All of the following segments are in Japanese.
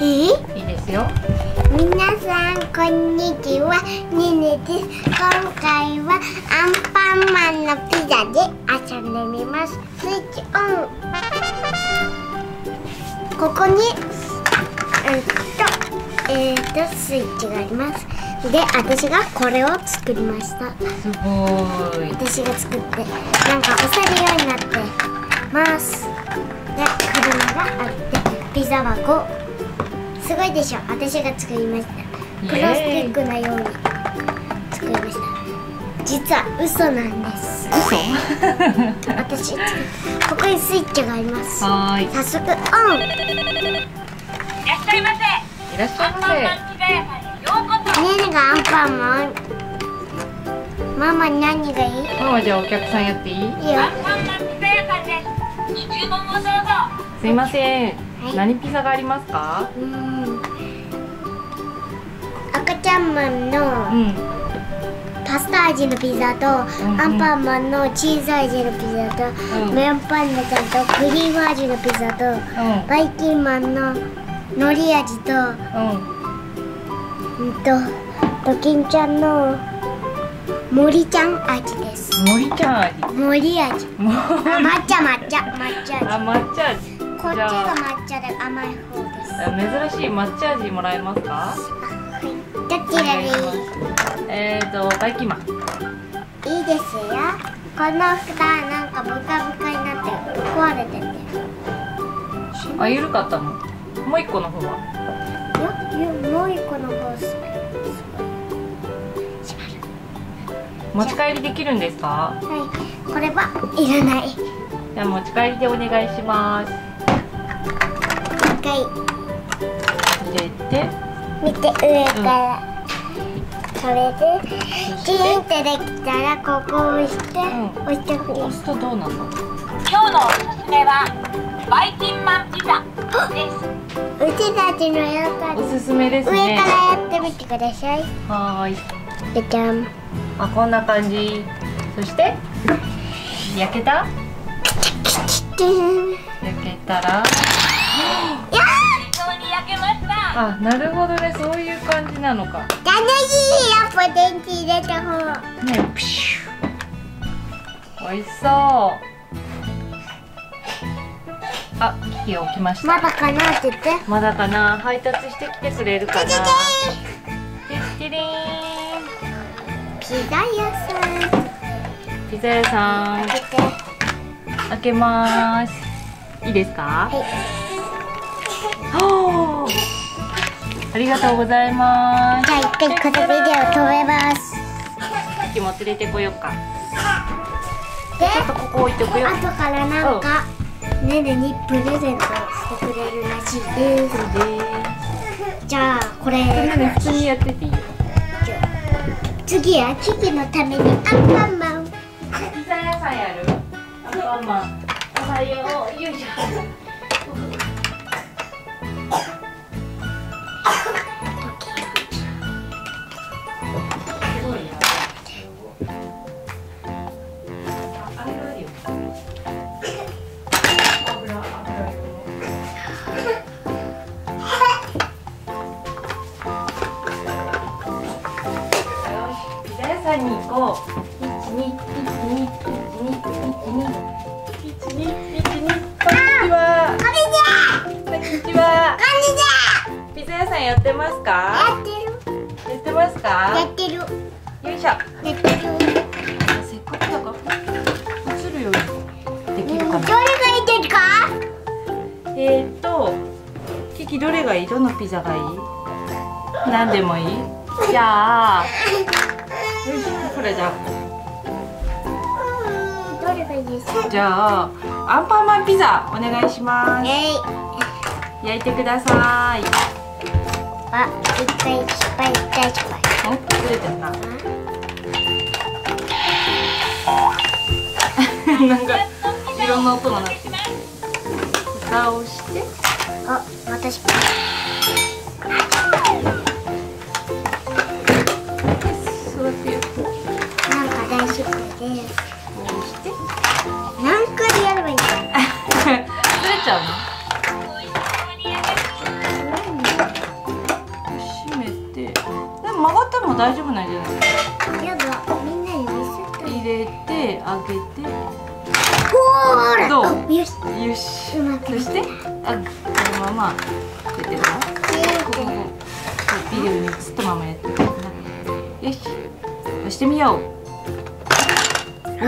いいですよ。 皆さんこんにちは、ねねです。今回はアンパンマンのピザで遊んでみます。スイッチオン。ここにスイッチがあります。で、私がこれを作りました。 すごーい。 私が作ってなんか押せるようになってます。で、車があってピザ箱、すごいでしょ。私が作りました。プラスチックのように作りました。実は嘘なんです。 嘘？ 私作った。ここにスイッチがあります。 はーい。 早速オン。 いらっしゃいませ。 いらっしゃいませ。 アンパンマンピザ屋さんへようこそ。 ねねがアンパンマン。ママ何がいい？ ママじゃあお客さんやっていい？ いいよ。 アンパンマンピザ屋さんです。ご注文をどうぞ。 すいません。 はい何ピザがありますか？ 赤ちゃんマンのパスタ味のピザと、アンパンマンのチーズ味のピザと、メロンパンナちゃんとクリーム味のピザと、バイキンマンの海苔味と、ドキンちゃんの森ちゃん味です。 森ちゃん味。 森味。抹茶味。 あ、抹茶味。 こっちが抹茶で甘い方です。 珍しい抹茶味もらえますか？ どちらでいい？ バイキンマン。 いいですよ。この蓋なんかブカブカになって壊れてて。 あ、緩かったの。もう一個の方は？ もう一個の方す持ち帰りできるんですか？ はい、これはいらない。 じゃあ持ち帰りでお願いします。 一回入れて、 見て上から。それでチーンってできたらここを押して、押してくれ。 押すとどうなの？ 今日のおすすめはバイキンマンピザです。 うちたちのやったおすすめです上ね。 からやってみてください。 はーい。 じゃじゃん。 あ、こんな感じ。そして焼けた？焼けたら、 非常に焼けました。 あ、なるほどね、そういう感じなのか。 楽しいよ、ポテンチ入れた方。 ね、プシュ。美味しそう。あ、火を置きました。 まだかなって言って。 まだかな、配達してきてくれるかな。てってれーん。 ピザ屋さん。 ピザ屋さん。 開けて。 開けます。いいですか？ はい。 はあ。ありがとうございます。 じゃあ一回このビデオ止めます。 キキも連れてこようか。 で、 ちょっとここ置いとくよ。 後からなんかねねにプレゼントしてくれるらしいです。じゃあこれ普通にやってていいよ。 次はキキのためにアンパンマン。 ピザ屋さんやる？アンパンマン。おはよう。よいしょ。すごいや。あれがあるよ。油ピザ屋さんに行こう。ピザ屋さんやってますか？やってますか？ やってる。 よいしょ。 やってる。 せっかくだから映るようにできるかな。 どれがいいですか？ キキどれがいい？どのピザがいい？何でもいい？じゃあ、よいしょ。これじゃあ。 どれがいいですか？ じゃあ、アンパンマンピザお願いします。焼いてください。 あ、一回失敗、一回失敗。 お、ずれてるな。なんかいろんな音が鳴ってる。蓋をして。 あ、また失敗。 座ってよ。 なんか大失敗です。 こうして。 何回やればいいんだ。 ずれちゃうの？ も大丈夫なんじゃない？ やだ、みんなに見せたい。 入れてあげて。 ほーら。 どう？ よし。 よし。 うまくそしてこのまま出てるわ。ここビデオに映ったままやってる。よし。押してみよう。おお。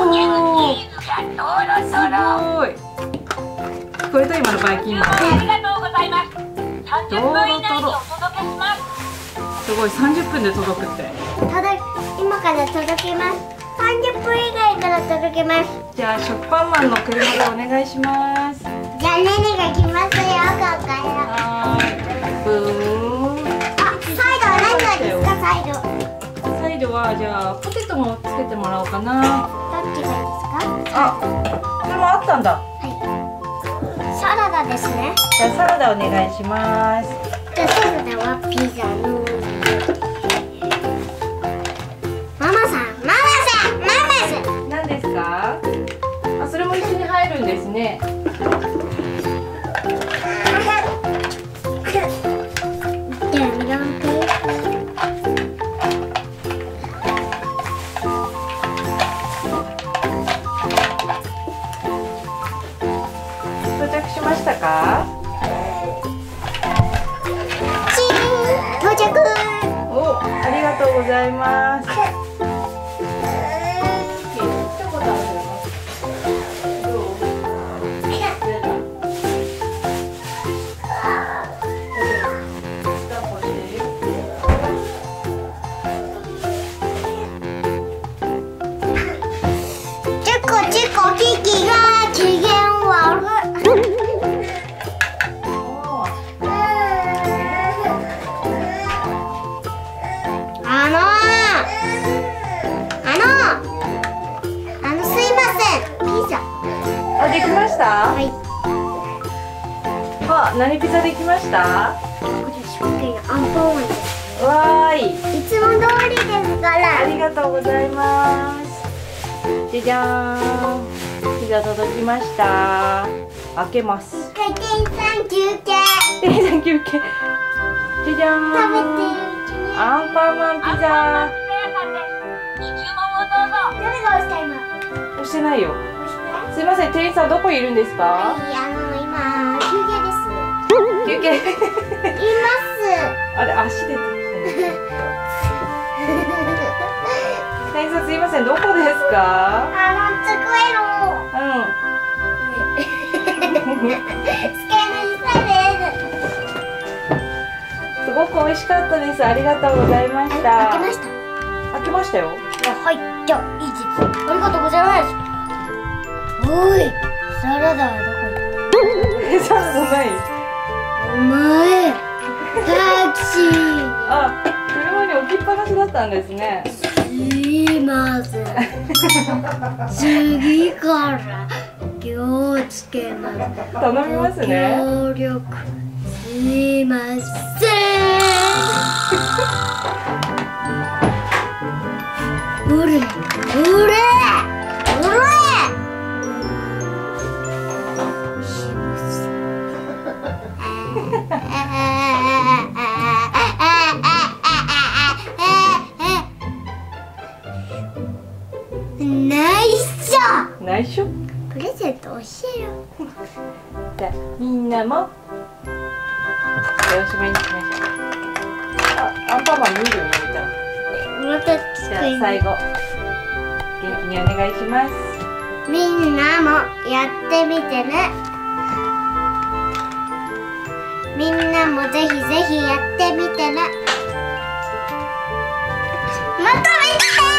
すごい。これと今のバイキンマン。 ありがとうございます。30分以内にお届けします。 すごい、30分で届くって。 今から届けます。30分以外から届けます。 じゃあ食パンマンの車でお願いします。 じゃあネネが来ますよ、ここから。 はーい。ブーン。 あ、サイドは何がですか、サイド。 サイドはじゃあポテトもつけてもらおうかな。 どっちがいいですか？ あ、これもあったんだ。 はい。サラダですね。 じゃあサラダお願いします。 じゃあサラダはピザの。ママさん。 何ですか？あ、それも一緒に入るんですね。到着しましたか？ 到着。 お、ありがとうございます。 キキが機嫌悪い。すいません、ピザ。 あ、できました？ はい。 あ、何ピザできました？ これショッピングアンパンマンです。 わーい。 いつも通りですから。 ありがとうございます。じゃじゃーん。ピザ届きました。開けます。 店員さん休憩。 店員さん休憩。じゃじゃーん。 食べてるうちに。 アンパンマンピザ。 誰が押した今？ 押してないよ。 押して。 すいません、店員さんどこいるんですか？ はい、今休憩です。 休憩。 います。 あれ、足で。店員さんすいません、どこですか？ 机の。机の下です。 すごく美味しかったです。ありがとうございました。 開けました。 開けましたよ。 はい、じゃあいいです。ありがとうございます。おい、サラダはどこ行った？ サラダない。 お前、タクシー。 あ、車に置きっぱなしだったんですね。 すいません。次から気をつけます。 頼みますね。 協力。すいません。うれ。 内緒？ プレゼント教えよ。 じゃあみんなもよしまいにしましょう。アンパンマン見るように見たら。 またじゃあ最後元気にお願いします。 みんなもやってみてね。みんなもぜひぜひやってみてね。また見てね。